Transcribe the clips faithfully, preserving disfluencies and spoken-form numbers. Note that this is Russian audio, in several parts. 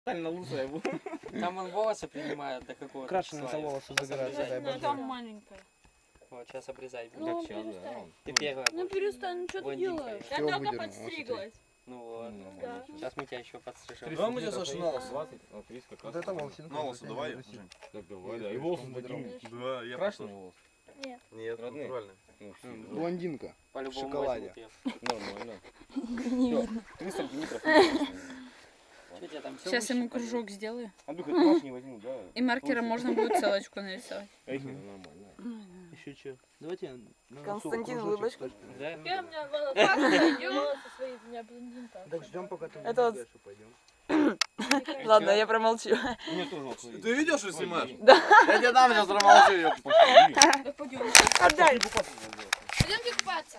Тотально лысая. Там он волосы принимает до какого-то Крашеные за волосы забирают. Ну, там маленькая. Вот, сейчас обрезай. Ну, Как сейчас, перестань. Ты первая. Ну, перестань, ну что ты делаешь? Я только подстриглась. Ну вот. Да. Сейчас мы тебя еще подстрижем. Давай мы сейчас на волосы. Вот это волосы. На волосы давай. Так давай, да. И волосы дадим. Да, я Крашеные волосы? Нет. Нет, Родные. натуральные. Блондинка. По-любому в шоколаде. возьмут её. Нормально. Не видно. Три сантиметра. Что тебе там? Всё Сейчас ему выщипали? кружок сделаю. Андрюха, ты нож не возьму, да? И маркером можно будет ссылочку нарисовать. Эхи, нормально. Еще что? Давайте на Константин, кружочек улыбочка. скажем. Да? Я у меня волоса свои, у меня блондинка. Так ждем, пока ты Это вот- дальше пойдем. Ладно, я промолчу. У меня тоже вот смотри. Ты видео, что снимаешь? Да. Я тебе дам сейчас промолчу, ее. Да пойдем. Отдай. Пойдемте купаться.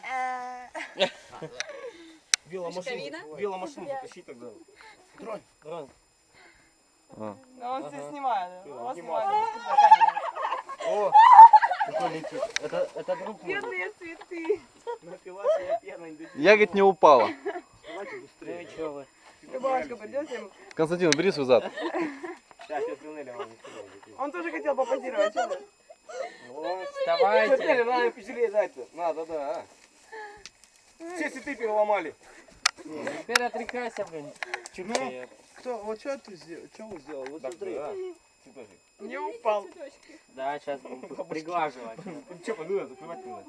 Веломашину, веломашину затащи тогда. Тронь. Тронь. Но он все снимает. Он Снимает. снимает. О, какой летит. Это, это друг мой. Бедные цветы. Напилась я пьяной. Я, говорит, не упала. Давайте Ну быстрее. и чё вы? Любашка, придете? Константин, убери свой зад. Сейчас, я туннели вам не сюда. Он тоже хотел попозировать. Что ты? Вот. Вставайте. Смотри, надо печалее дать-то. Надо, да. а. Все цветы переломали. Теперь отрекайся, блин. Чё Ну. ты? Кто? Вот что ты сделал? Что вы сделали? Вот Так, смотри. да. Цветочек. Не упал. Да, сейчас будем приглаживать. Че, подумай, закрывать надо.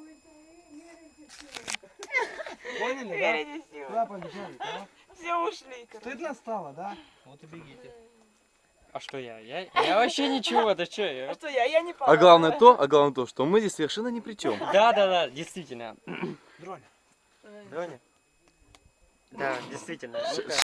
Поняли, да? Впереди сила. Куда побежали, да? Все ушли. Стыдно стало, да? Вот и бегите. А что я? Я, я вообще ничего, да чё А я? что я? Я не пала. А главное то, а главное то, что мы здесь совершенно ни при чем. Да, да, да, действительно. Дроня. Дроня? Да, действительно. Ну-ка.